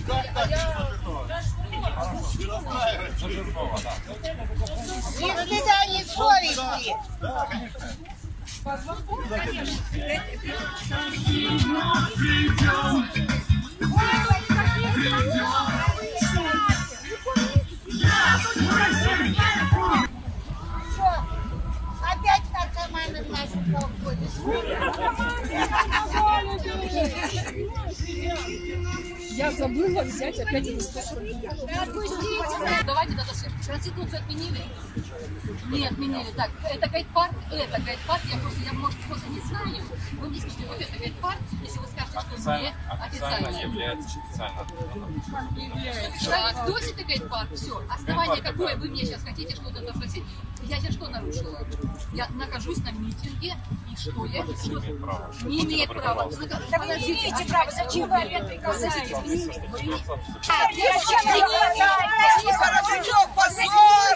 Ни стыда, ни совести. Опять наркоманы в нашу колхозе. Я забыла взять опять эту 140. Давайте тогда Конституцию отменили. Не отменили. Так, это гайд-парк, я может просто не знаю. Вы мне скажите, вот это гайд-парк, если вы скажете, что не официально. Является официально. Кто это гайд-парк? Все. Основание какое? Вы мне сейчас хотите что-то допросить? Я сейчас что нарушила? Я нахожусь на митинге, и что я? Не имеет права. Да вы не имеете права, зачем вы опять приказали? Порошок, позор!